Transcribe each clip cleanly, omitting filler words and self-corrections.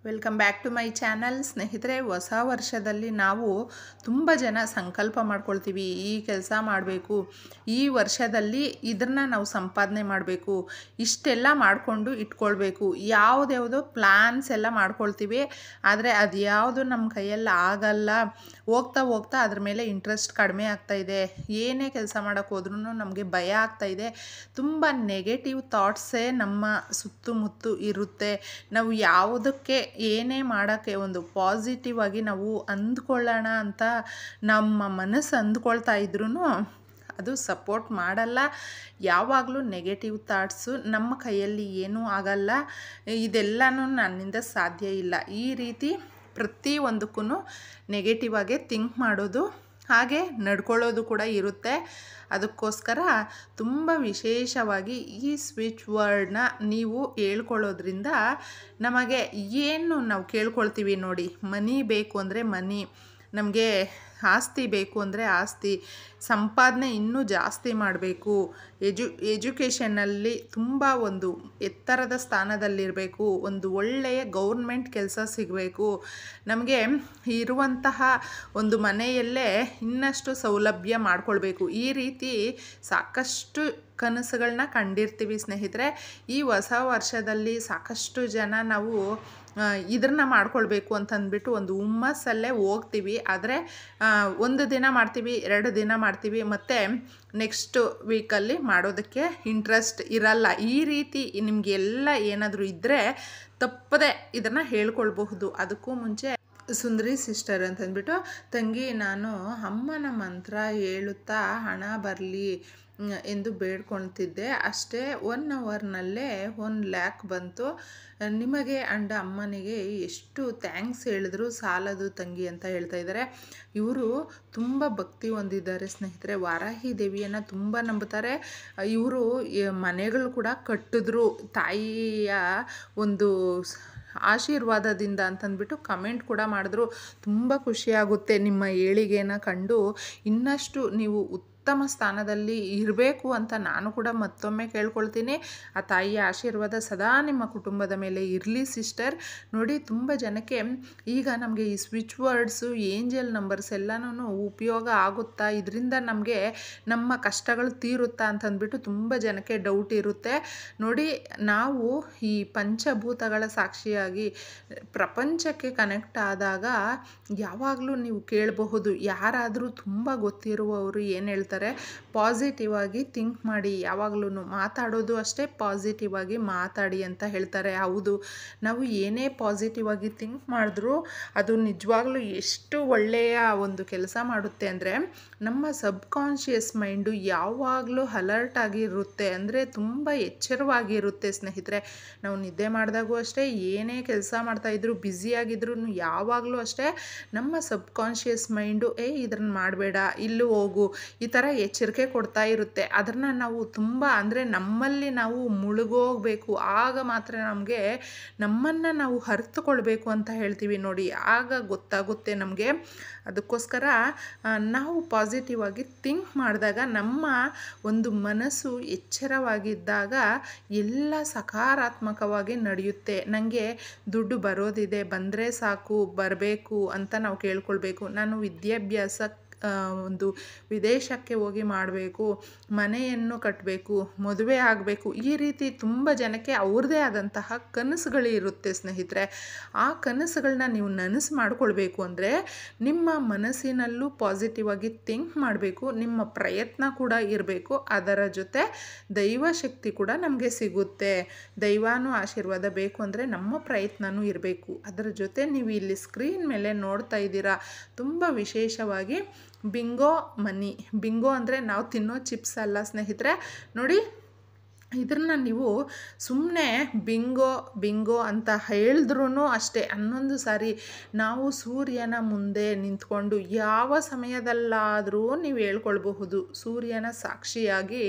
Welcome back to my channel. ಸ್ನೇಹಿತರೆ, ಹೊಸ ವರ್ಷದಲ್ಲಿ ನಾವು ತುಂಬ ಜನ ಸಂಕಲ್ಪ ಮಾಡ್ಕೊಳ್ತೀವಿ, ಈ ಕೆಲಸ ಮಾಡಬೇಕು, ಈ ವರ್ಷದಲ್ಲಿ ಇದನ್ನು ನಾವು ಸಂಪಾದನೆ ಮಾಡಬೇಕು, ಇಷ್ಟೆಲ್ಲ ಮಾಡಿಕೊಂಡು ಇಟ್ಕೊಳ್ಬೇಕು, ಯಾವುದ್ಯಾವುದೋ ಪ್ಲ್ಯಾನ್ಸ್ ಎಲ್ಲ ಮಾಡ್ಕೊಳ್ತೀವಿ. ಆದರೆ ಅದು ಯಾವುದು ನಮ್ಮ ಕೈಯಲ್ಲಿ ಆಗಲ್ಲ. ಹೋಗ್ತಾ ಹೋಗ್ತಾ ಅದ್ರ ಮೇಲೆ ಇಂಟ್ರೆಸ್ಟ್ ಕಡಿಮೆ ಆಗ್ತಾಯಿದೆ. ಏನೇ ಕೆಲಸ ಮಾಡೋಕ್ಕೆ ಹೋದ್ರೂ ನಮಗೆ ಭಯ ಆಗ್ತಾಯಿದೆ. ತುಂಬ ನೆಗೆಟಿವ್ ಥಾಟ್ಸೇ ನಮ್ಮ ಸುತ್ತಮುತ್ತ ಇರುತ್ತೆ. ನಾವು ಯಾವುದಕ್ಕೆ ಏನೇ ಮಾಡೋಕ್ಕೆ ಒಂದು ಪಾಸಿಟಿವ್ ಆಗಿ ನಾವು ಅಂದ್ಕೊಳ್ಳೋಣ ಅಂತ ನಮ್ಮ ಮನಸ್ಸು ಅಂದ್ಕೊಳ್ತಾ ಇದ್ರೂ ಅದು ಸಪೋರ್ಟ್ ಮಾಡಲ್ಲ. ಯಾವಾಗಲೂ ನೆಗೆಟಿವ್ ಥಾಟ್ಸು ನಮ್ಮ ಕೈಯಲ್ಲಿ ಏನೂ ಆಗಲ್ಲ, ಇದೆಲ್ಲನೂ ನನ್ನಿಂದ ಸಾಧ್ಯ ಇಲ್ಲ, ಈ ರೀತಿ ಪ್ರತಿಯೊಂದಕ್ಕೂ ನೆಗೆಟಿವ್ ಆಗೇ ಥಿಂಕ್ ಮಾಡೋದು, ಹಾಗೆ ನಡ್ಕೊಳ್ಳೋದು ಕೂಡ ಇರುತ್ತೆ. ಅದಕ್ಕೋಸ್ಕರ ತುಂಬ ವಿಶೇಷವಾಗಿ ಈ ಸ್ವಿಚ್ ವರ್ಡ್ನ ನೀವು ಹೇಳ್ಕೊಳ್ಳೋದ್ರಿಂದ ನಮಗೆ ಏನು ನಾವು ಕೇಳ್ಕೊಳ್ತೀವಿ ನೋಡಿ, ಮನಿ ಬೇಕು ಅಂದರೆ ಮನಿ, ನಮಗೆ ಆಸ್ತಿ ಬೇಕು ಅಂದರೆ ಆಸ್ತಿ, ಸಂಪಾದನೆ ಇನ್ನೂ ಜಾಸ್ತಿ ಮಾಡಬೇಕು, ಎಜುಕೇಷನಲ್ಲಿ ತುಂಬ ಒಂದು ಎತ್ತರದ ಸ್ಥಾನದಲ್ಲಿರಬೇಕು, ಒಂದು ಒಳ್ಳೆಯ ಗೌರ್ಮೆಂಟ್ ಕೆಲಸ ಸಿಗಬೇಕು, ನಮಗೆ ಇರುವಂತಹ ಒಂದು ಮನೆಯಲ್ಲೇ ಇನ್ನಷ್ಟು ಸೌಲಭ್ಯ ಮಾಡಿಕೊಳ್ಬೇಕು, ಈ ರೀತಿ ಸಾಕಷ್ಟು ಕನಸುಗಳನ್ನ ಕಂಡಿರ್ತೀವಿ ಸ್ನೇಹಿತರೆ. ಈ ಹೊಸ ವರ್ಷದಲ್ಲಿ ಸಾಕಷ್ಟು ಜನ ನಾವು ಇದನ್ನ ಮಾಡ್ಕೊಳ್ಬೇಕು ಅಂತಂದ್ಬಿಟ್ಟು ಒಂದು ಹುಮ್ಮಸ್ಸಲ್ಲೇ ಹೋಗ್ತೀವಿ. ಆದರೆ ಒಂದು ದಿನ ಮಾಡ್ತೀವಿ, 2 ದಿನ ಮಾಡ್ತೀವಿ, ಮತ್ತು ನೆಕ್ಸ್ಟ್ ವೀಕಲ್ಲಿ ಮಾಡೋದಕ್ಕೆ ಇಂಟ್ರೆಸ್ಟ್ ಇರಲ್ಲ. ಈ ರೀತಿ ನಿಮಗೆಲ್ಲ ಏನಾದರೂ ಇದ್ದರೆ ತಪ್ಪದೆ ಇದನ್ನು ಹೇಳ್ಕೊಳ್ಬಹುದು. ಅದಕ್ಕೂ ಮುಂಚೆ ಸುಂದರಿ ಸಿಸ್ಟರ್ ಅಂತಂದ್ಬಿಟ್ಟು, ತಂಗಿ ನಾನು ಅಮ್ಮನ ಮಂತ್ರ ಹೇಳುತ್ತಾ ಹಣ ಬರಲಿ ಎಂದು ಬೇಡ್ಕೊಳ್ತಿದ್ದೆ, ಅಷ್ಟೇ 1 ಅವರ್ನಲ್ಲೇ 1 ಲ್ಯಾಕ್ ಬಂತು. ನಿಮಗೆ ಅಂಡ್ ಅಮ್ಮನಿಗೆ ಎಷ್ಟು ಥ್ಯಾಂಕ್ಸ್ ಹೇಳಿದ್ರು ಸಾಲದು ತಂಗಿ ಅಂತ ಹೇಳ್ತಾ ಇದ್ದಾರೆ. ಇವರು ತುಂಬ ಭಕ್ತಿ ಹೊಂದಿದ್ದಾರೆ ಸ್ನೇಹಿತರೆ, ವಾರಾಹಿ ದೇವಿಯನ್ನು ತುಂಬ ನಂಬುತ್ತಾರೆ. ಇವರು ಮನೆಗಳು ಕೂಡ ಕಟ್ಟಿದ್ರು ತಾಯಿಯ ಒಂದು ಆಶೀರ್ವಾದದಿಂದ ಅಂತಂದ್ಬಿಟ್ಟು ಕಮೆಂಟ್ ಕೂಡ ಮಾಡಿದ್ರು. ತುಂಬ ಖುಷಿಯಾಗುತ್ತೆ ನಿಮ್ಮ ಏಳಿಗೆನ ಕಂಡು, ಇನ್ನಷ್ಟು ನೀವು ಉತ್ತಮ ಸ್ಥಾನದಲ್ಲಿ ಇರಬೇಕು ಅಂತ ನಾನು ಕೂಡ ಮತ್ತೊಮ್ಮೆ ಕೇಳ್ಕೊಳ್ತೀನಿ. ಆ ತಾಯಿಯ ಆಶೀರ್ವಾದ ಸದಾ ನಿಮ್ಮ ಕುಟುಂಬದ ಮೇಲೆ ಇರಲಿ ಸಿಸ್ಟರ್. ನೋಡಿ, ತುಂಬ ಜನಕ್ಕೆ ಈಗ ನಮಗೆ ಈ ಸ್ವಿಚ್ ವರ್ಡ್ಸು, ಏಂಜಲ್ ನಂಬರ್ಸ್ ಎಲ್ಲನೂ ಉಪಯೋಗ ಆಗುತ್ತಾ, ಇದರಿಂದ ನಮಗೆ ನಮ್ಮ ಕಷ್ಟಗಳು ತೀರುತ್ತಾ ಅಂತಂದ್ಬಿಟ್ಟು ತುಂಬ ಜನಕ್ಕೆ ಡೌಟ್ ಇರುತ್ತೆ. ನೋಡಿ, ನಾವು ಈ ಪಂಚಭೂತಗಳ ಸಾಕ್ಷಿಯಾಗಿ ಪ್ರಪಂಚಕ್ಕೆ ಕನೆಕ್ಟ್ ಆದಾಗ ಯಾವಾಗಲೂ ನೀವು ಕೇಳಬಹುದು, ಯಾರಾದರೂ ತುಂಬ ಗೊತ್ತಿರುವವರು ಏನು ಹೇಳ್ತಾರೆ, ಪಾಸಿಟಿವ್ ಆಗಿ ಥಿಂಕ್ ಮಾಡಿ, ಯಾವಾಗಲೂ ಮಾತಾಡೋದು ಅಷ್ಟೇ ಪಾಸಿಟಿವ್ ಆಗಿ ಮಾತಾಡಿ ಅಂತ ಹೇಳ್ತಾರೆ. ಹೌದು, ನಾವು ಏನೇ ಪಾಸಿಟಿವ್ ಆಗಿ ಥಿಂಕ್ ಮಾಡಿದ್ರೂ ಅದು ನಿಜವಾಗ್ಲೂ ಎಷ್ಟು ಒಳ್ಳೆಯ ಒಂದು ಕೆಲಸ ಮಾಡುತ್ತೆ ಅಂದರೆ, ನಮ್ಮ ಸಬ್ಕಾನ್ಷಿಯಸ್ ಮೈಂಡು ಯಾವಾಗಲೂ ಅಲರ್ಟ್ ಆಗಿರುತ್ತೆ, ಅಂದರೆ ತುಂಬ ಎಚ್ಚರವಾಗಿರುತ್ತೆ ಸ್ನೇಹಿತರೆ. ನಾವು ನಿದ್ದೆ ಮಾಡಿದಾಗೂ ಅಷ್ಟೇ, ಏನೇ ಕೆಲಸ ಮಾಡ್ತಾಯಿದ್ರು, ಬ್ಯುಸಿಯಾಗಿದ್ರು ಯಾವಾಗಲೂ ಅಷ್ಟೇ ನಮ್ಮ ಸಬ್ಕಾನ್ಷಿಯಸ್ ಮೈಂಡು ಇದನ್ನು ಮಾಡಬೇಡ, ಇಲ್ಲೂ ಹೋಗು, ಈ ಥರ ಎಚ್ಚರಿಕೆ ಕೊಡ್ತಾ ಇರುತ್ತೆ. ಅದನ್ನು ನಾವು ತುಂಬ ಅಂದರೆ ನಮ್ಮಲ್ಲಿ ನಾವು ಮುಳುಗೋಗಬೇಕು, ಆಗ ಮಾತ್ರ ನಮಗೆ ನಮ್ಮನ್ನು ನಾವು ಅರಿತುಕೊಳ್ಬೇಕು ಅಂತ ಹೇಳ್ತೀವಿ ನೋಡಿ, ಆಗ ಗೊತ್ತಾಗುತ್ತೆ ನಮಗೆ. ಅದಕ್ಕೋಸ್ಕರ ನಾವು ಪಾಸಿಟಿವ್ ಆಗಿ ಥಿಂಕ್ ಮಾಡಿದಾಗ, ನಮ್ಮ ಒಂದು ಮನಸ್ಸು ಎಚ್ಚರವಾಗಿದ್ದಾಗ ಎಲ್ಲ ಸಕಾರಾತ್ಮಕವಾಗಿ ನಡೆಯುತ್ತೆ. ನನಗೆ ದುಡ್ಡು ಬರೋದಿದೆ, ಬಂದರೆ ಸಾಕು, ಬರಬೇಕು ಅಂತ ನಾವು ಕೇಳ್ಕೊಳ್ಬೇಕು. ನಾನು ವಿದ್ಯಾಭ್ಯಾಸ ಒಂದು ವಿದೇಶಕ್ಕೆ ಹೋಗಿ ಮಾಡಬೇಕು, ಮನೆಯನ್ನು ಕಟ್ಟಬೇಕು, ಮದುವೆ ಆಗಬೇಕು, ಈ ರೀತಿ ತುಂಬ ಜನಕ್ಕೆ ಅವ್ರದ್ದೇ ಆದಂತಹ ಕನಸುಗಳು ಇರುತ್ತೆ ಸ್ನೇಹಿತರೆ. ಆ ಕನಸುಗಳನ್ನ ನೀವು ನನಸು ಮಾಡಿಕೊಳ್ಬೇಕು ಅಂದರೆ ನಿಮ್ಮ ಮನಸ್ಸಿನಲ್ಲೂ ಪಾಸಿಟಿವ್ ಆಗಿ ಥಿಂಕ್ ಮಾಡಬೇಕು, ನಿಮ್ಮ ಪ್ರಯತ್ನ ಕೂಡ ಇರಬೇಕು, ಅದರ ಜೊತೆ ದೈವಶಕ್ತಿ ಕೂಡ ನಮಗೆ ಸಿಗುತ್ತೆ. ದೈವಾನು ಆಶೀರ್ವಾದ ಬೇಕು ಅಂದರೆ ನಮ್ಮ ಪ್ರಯತ್ನವೂ ಇರಬೇಕು. ಅದರ ಜೊತೆ ನೀವು ಇಲ್ಲಿ ಸ್ಕ್ರೀನ್ ಮೇಲೆ ನೋಡ್ತಾ ಇದ್ದೀರಾ, ತುಂಬ ವಿಶೇಷವಾಗಿ ಬಿಂಗೋ ಮನಿ. ಬಿಂಗೋ ಅಂದರೆ ನಾವು ತಿನ್ನೋ ಚಿಪ್ಸ್ ಅಲ್ಲ ಸ್ನೇಹಿತರೆ. ನೋಡಿ, ಇದನ್ನು ನೀವು ಸುಮ್ಮನೆ ಬಿಂಗೋ ಬಿಂಗೋ ಅಂತ ಹೇಳಿದ್ರೂ ಅಷ್ಟೇ, 11 ಸಾರಿ ನಾವು ಸೂರ್ಯನ ಮುಂದೆ ನಿಂತ್ಕೊಂಡು ಯಾವ ಸಮಯದಲ್ಲಾದರೂ ನೀವು ಹೇಳ್ಕೊಳ್ಬಹುದು. ಸೂರ್ಯನ ಸಾಕ್ಷಿಯಾಗಿ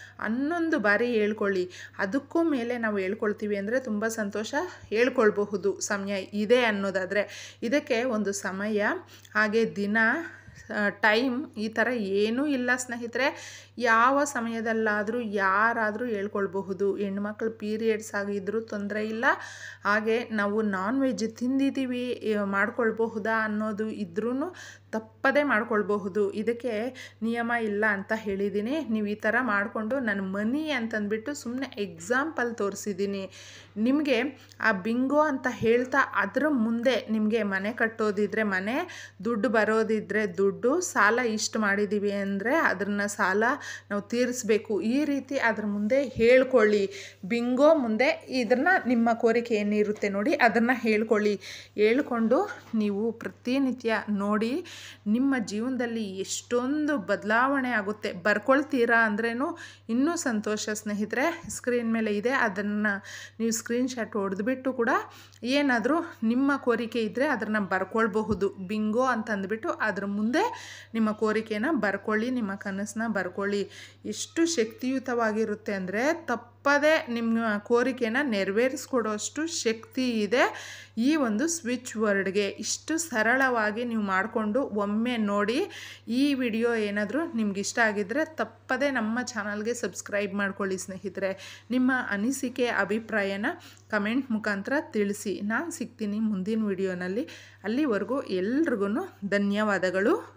11 ಬಾರಿ ಹೇಳ್ಕೊಳ್ಳಿ. ಅದಕ್ಕೂ ಮೇಲೆ ನಾವು ಹೇಳ್ಕೊಳ್ತೀವಿ ಅಂದರೆ ತುಂಬ ಸಂತೋಷ, ಹೇಳ್ಕೊಳ್ಬಹುದು ಸಮಯ ಇದೆ ಅನ್ನೋದಾದರೆ. ಇದಕ್ಕೆ ಒಂದು ಸಮಯ, ಹಾಗೆ ದಿನ, ಟೈಮ್ ಈ ಥರ ಏನೂ ಇಲ್ಲ ಸ್ನೇಹಿತರೆ. ಯಾವ ಸಮಯದಲ್ಲಾದರೂ ಯಾರಾದರೂ ಹೇಳ್ಕೊಳ್ಬಹುದು. ಹೆಣ್ಮಕ್ಳು ಪೀರಿಯಡ್ಸ್ ಆಗಿದ್ದರೂ ತೊಂದರೆ ಇಲ್ಲ, ಹಾಗೆ ನಾವು ನಾನ್ ವೆಜ್ ತಿಂದಿದ್ದೀವಿ ಮಾಡ್ಕೊಳ್ಬಹುದಾ ಅನ್ನೋದು ಇದ್ರೂ ತಪ್ಪದೇ ಮಾಡ್ಕೊಳ್ಬಹುದು. ಇದಕ್ಕೆ ನಿಯಮ ಇಲ್ಲ ಅಂತ ಹೇಳಿದ್ದೀನಿ. ನೀವು ಈ ಥರ ಮಾಡಿಕೊಂಡು ನನ್ನ ಮನಿ ಅಂತಂದ್ಬಿಟ್ಟು ಸುಮ್ಮನೆ ಎಕ್ಸಾಂಪಲ್ ತೋರಿಸಿದ್ದೀನಿ ನಿಮಗೆ. ಆ ಬಿಂಗೋ ಅಂತ ಹೇಳ್ತಾ ಅದರ ಮುಂದೆ ನಿಮಗೆ ಮನೆ ಕಟ್ಟೋದಿದ್ರೆ ಮನೆ, ದುಡ್ಡು ಬರೋದಿದ್ದರೆ ದುಡ್ಡು, ಸಾಲ ಇಷ್ಟು ಮಾಡಿದ್ದೀವಿ ಅಂದರೆ ಅದನ್ನು ಸಾಲ ನಾವು ತೀರಿಸ್ಬೇಕು, ಈ ರೀತಿ ಅದ್ರ ಮುಂದೆ ಹೇಳ್ಕೊಳ್ಳಿ. ಬಿಂಗೋ ಮುಂದೆ ಇದನ್ನು ನಿಮ್ಮ ಕೋರಿಕೆ ಏನಿರುತ್ತೆ ನೋಡಿ ಅದನ್ನು ಹೇಳ್ಕೊಂಡು ನೀವು ಪ್ರತಿನಿತ್ಯ ನೋಡಿ ನಿಮ್ಮ ಜೀವನದಲ್ಲಿ ಎಷ್ಟೊಂದು ಬದಲಾವಣೆ ಆಗುತ್ತೆ. ಬರ್ಕೊಳ್ತೀರಾ ಅಂದ್ರೂ ಇನ್ನೂ ಸಂತೋಷ ಸ್ನೇಹಿತರೆ. ಸ್ಕ್ರೀನ್ ಮೇಲೆ ಇದೆ, ಅದನ್ನು ನೀವು ಸ್ಕ್ರೀನ್ಶಾಟ್ ಹೊಡೆದ್ಬಿಟ್ಟು ಕೂಡ ಏನಾದರೂ ನಿಮ್ಮ ಕೋರಿಕೆ ಇದ್ದರೆ ಅದನ್ನು ಬರ್ಕೊಳ್ಬಹುದು. ಬಿಂಗೋ ಅಂತಂದ್ಬಿಟ್ಟು ಅದ್ರ ಮುಂದೆ ನಿಮ್ಮ ಕೋರಿಕೆನ ಬರ್ಕೊಳ್ಳಿ, ನಿಮ್ಮ ಕನಸನ್ನ ಬರ್ಕೊಳ್ಳಿ. ಎಷ್ಟು ಶಕ್ತಿಯುತವಾಗಿರುತ್ತೆ ಅಂದರೆ ತಪ್ಪದೇ ನಿಮ್ಮ ಕೋರಿಕೆನ ನೆರವೇರಿಸ್ಕೊಡೋಷ್ಟು ಶಕ್ತಿ ಇದೆ ಈ ಒಂದು ಸ್ವಿಚ್ ವರ್ಡ್ಗೆ. ಇಷ್ಟು ಸರಳವಾಗಿ ನೀವು ಮಾಡಿಕೊಂಡು ಒಮ್ಮೆ ನೋಡಿ. ಈ ವಿಡಿಯೋ ಏನಾದರೂ ನಿಮ್ಗೆ ಇಷ್ಟ ಆಗಿದ್ದರೆ ತಪ್ಪದೇ ನಮ್ಮ ಚಾನಲ್ಗೆ ಸಬ್ಸ್ಕ್ರೈಬ್ ಮಾಡ್ಕೊಳ್ಳಿ ಸ್ನೇಹಿತರೆ. ನಿಮ್ಮ ಅನಿಸಿಕೆ ಅಭಿಪ್ರಾಯನ ಕಮೆಂಟ್ ಮುಖಾಂತರ ತಿಳಿಸಿ. ನಾನು ಸಿಗ್ತೀನಿ ಮುಂದಿನ ವಿಡಿಯೋನಲ್ಲಿ. ಅಲ್ಲಿವರೆಗೂ ಎಲ್ರಿಗೂ ಧನ್ಯವಾದಗಳು.